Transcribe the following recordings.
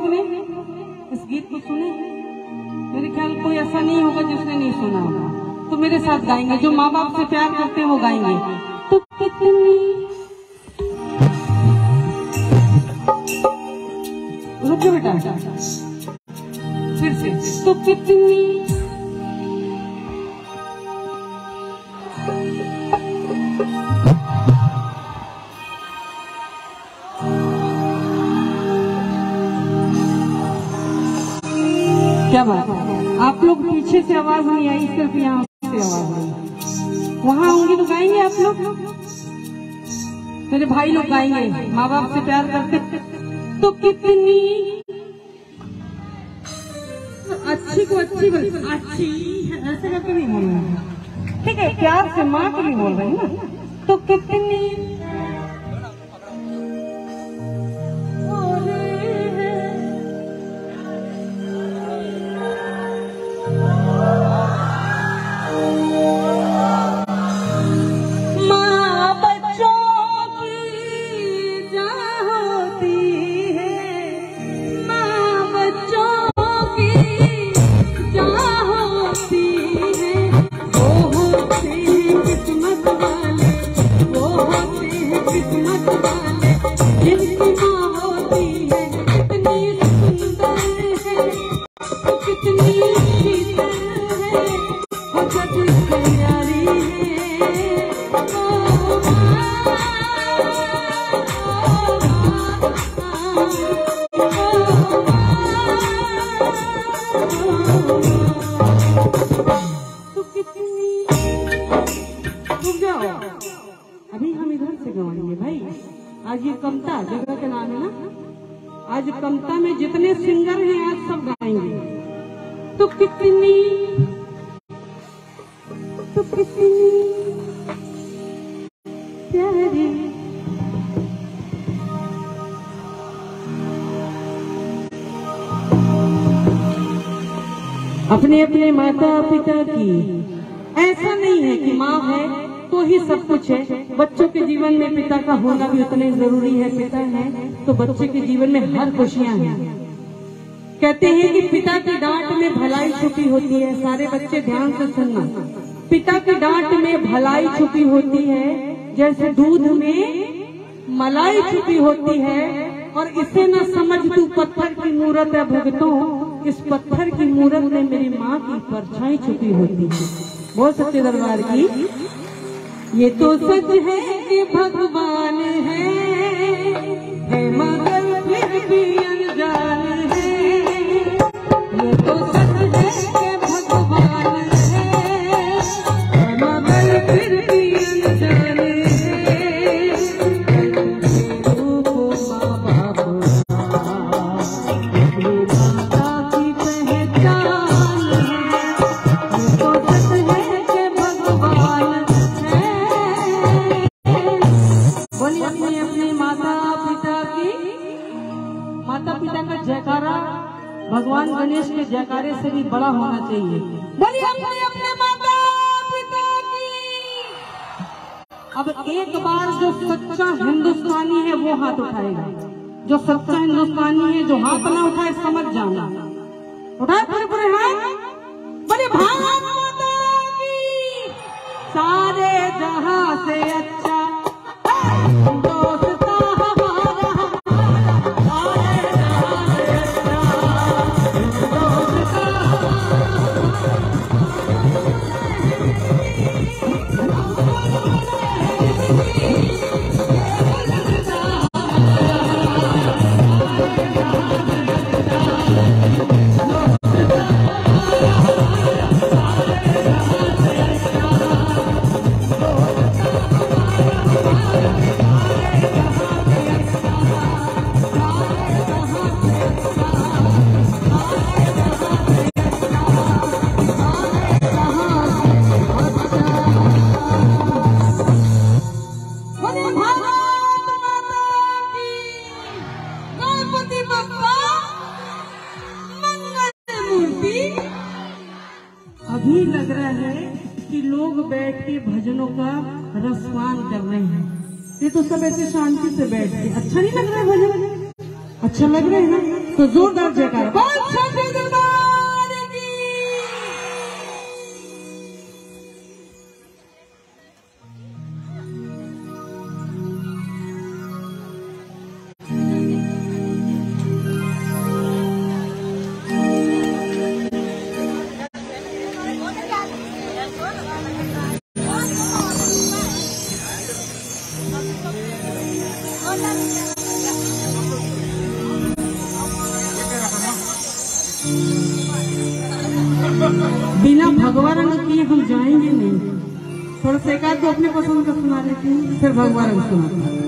लोग ने इस गीत को सुने? मेरे ख्याल कोई ऐसा नहीं होगा जिसने नहीं सुना होगा। तो मेरे साथ गाएंगे, जो माँ बाप से प्यार करते हैं वो गाएंगे। तो कितनी, रुक जाओ बेटा, फिर से। तो कितनी क्या बात है, आप लोग पीछे से आवाज नहीं आई, सिर्फ यहाँ से आवाज आई। वहाँ होंगी तो गाएंगे आप लोग, मेरे भाई लोग गाएंगे, माँ बाप से प्यार करते। तो कितनी अच्छी को अच्छी बोल, अच्छी ऐसे करके नहीं बोल रहे, ठीक है, प्यार से माँ को नहीं बोल रहे ना। तो कितनी आज ये कमता जगह के नाम है ना, आज कमता में जितने सिंगर हैं आज सब गाएंगे। तो कितनी प्यारी अपने अपने माता पिता की, ऐसा नहीं है कि माँ है तो ही सब कुछ है। बच्चों के जीवन में पिता का होना भी उतना ही जरूरी है। पिता है तो बच्चे के जीवन में हर खुशियां हैं। कहते हैं कि पिता की डांट में भलाई छुपी होती है। सारे बच्चे ध्यान से सुनना, पिता की डांट में भलाई छुपी होती है, जैसे दूध में मलाई छुपी होती है। और इसे न समझ तू पत्थर की मूरत है भगतों, इस पत्थर की मूरत में मेरी माँ की परछाई छुपी होती है। बहुत सच्चे दरबार की ये तो सच है कि भगवान है मगर फिर भी अनजान है। ये तो सच है कि भगवान है मगर फिर भी अनजान है। रूप माँ बाप अपनी माता की पहचान है। ये तो सच है कि भगवान अपने अपने माता पिता का जयकारा भगवान गणेश के जयकारे से भी बड़ा होना चाहिए। बोलिए अपने अपने माता पिता की। अब एक बार जो सच्चा हिंदुस्तानी है वो हाथ उठाएगा। जो सच्चा हिंदुस्तानी है जो हाथ ना उठाए समझ जाना। उठाए पूरे पूरे हाथ, बोले भारत माता की। सारे जहां से अच्छा अभी लग रहा है कि लोग बैठ के भजनों का रसपान कर रहे हैं। ये तो सब ऐसे शांति से बैठ के, अच्छा नहीं लग रहा है भजन? अच्छा लग रहा है ना? तो जोरदार जयकार। बिना भगवा रंग किए हम जाएंगे नहीं। थोड़ा सा एक आध तो अपने पसंद का सुना लेती हूँ, फिर भगवा रंग सुनाती हूँ।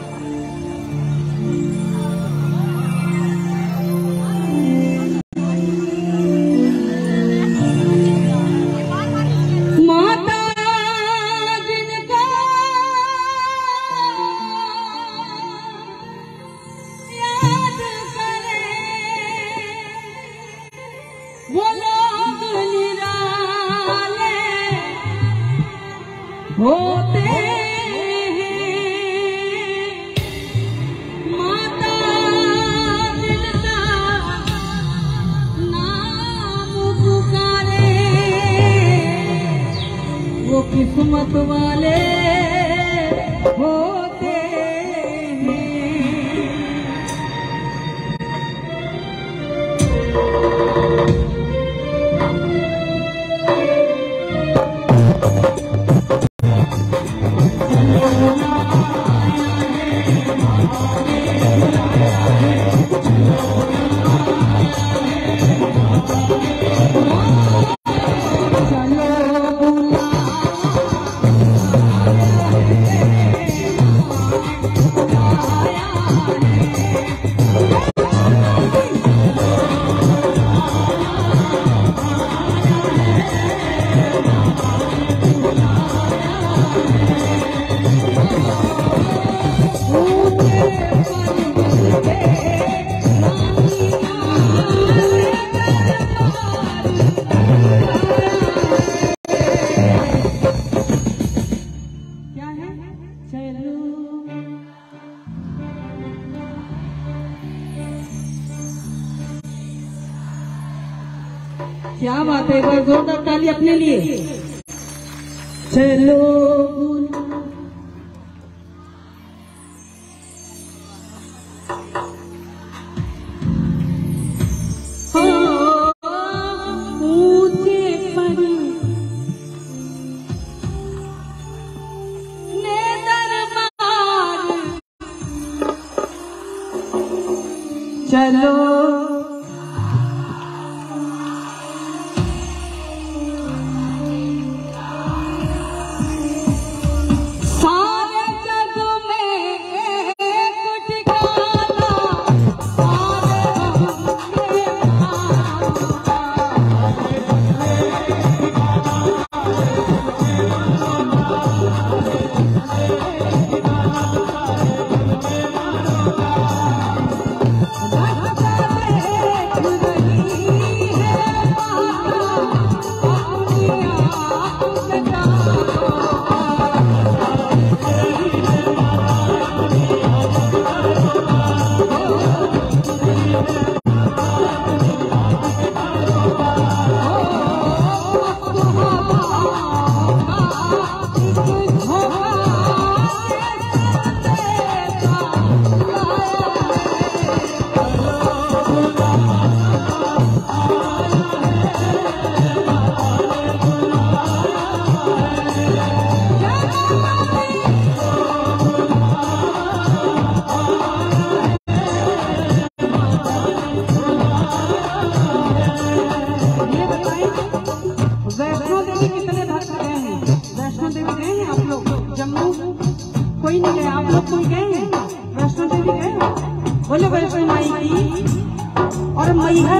होते हैं माता जिनका नाम पुकारे वो किस्मत वाले होते हैं। क्या बात है, एक बार जोरदार ताली अपने लिए। चलो ऊंचे पर ने दरबार चलो कोई नहीं गए, आप लोग कोई गए हैं? वैष्णो देवी गए? बोले वैष्णो माई की और मैहर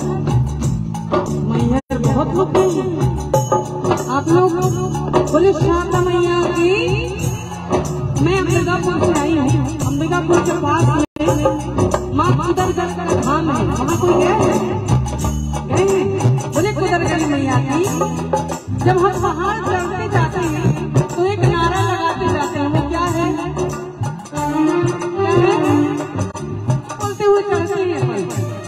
बहुत लोग गए हैं। आप लोग बोले शारदा मैया की। मैं अंबिकापुर से आई हूँ, अंबिकापुर के पास में माँ कुदरगढ़ धाम है, वहाँ कोई गए हैं? बोले कुदरगढ़ मैया की। जब हम पहाड़ चढ़ते जाते हैं तो एक नारा लगाते जाते हैं, वो क्या है? बोलते हुए चढ़ते हैं।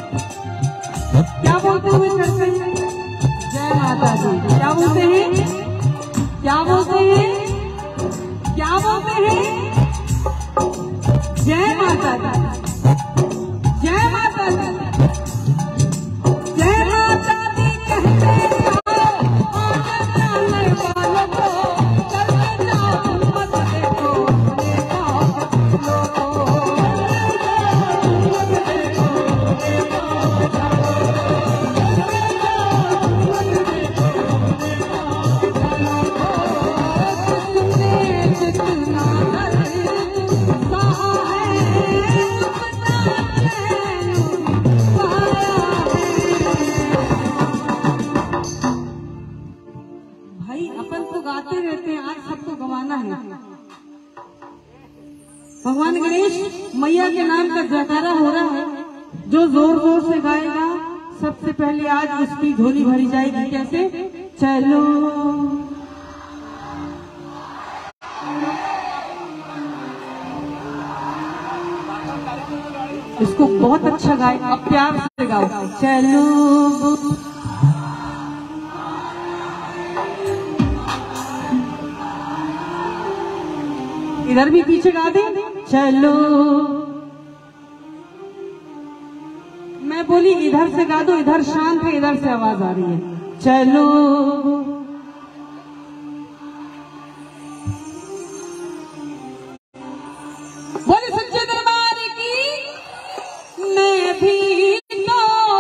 गाते रहते हैं, आज सबको गवाना है। भगवान गणेश मैया के नाम का जयकारा हो रहा है। जो जोर जोर से गाएगा सबसे पहले आज उसकी झोली भरी जाएगी। कैसे? चलो इसको बहुत अच्छा गाए, अब प्यार से गाओ। चलो इधर भी पीछे गा दे। चलो मैं बोली इधर से गा दो, इधर शांत है, इधर से आवाज आ रही है। चलो बोले सच्चे दरबार की। मैं भी तो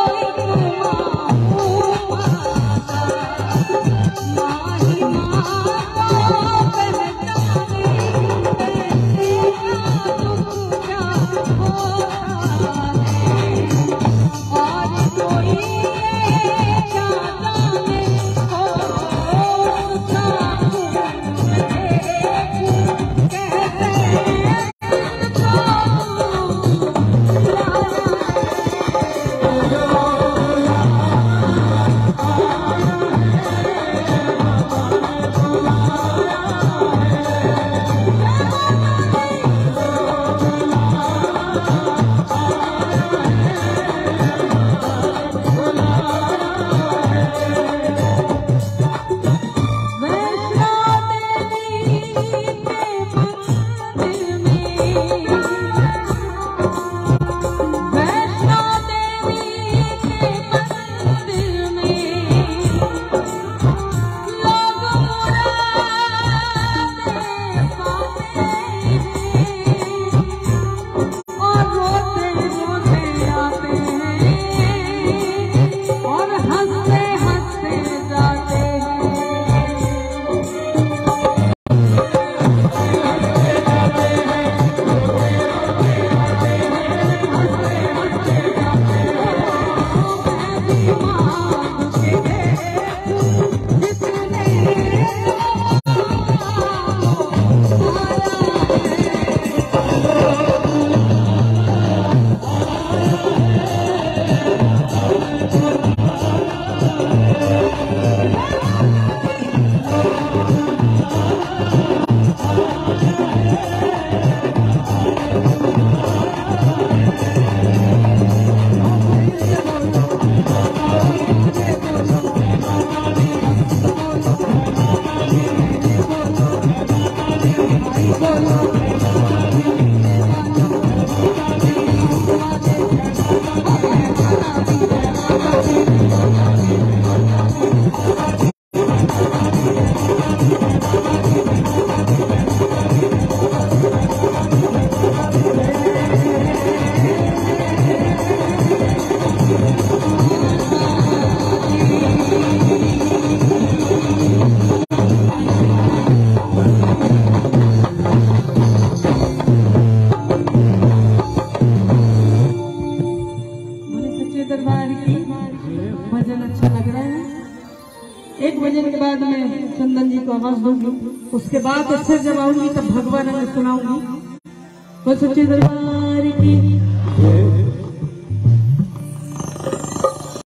एक भजन के बाद मैं चंदन जी को आवाज दूंगी, उसके बाद फिर जब आऊंगी तब भगवान मैं सुनाऊंगी। वो सच्चे दरबार की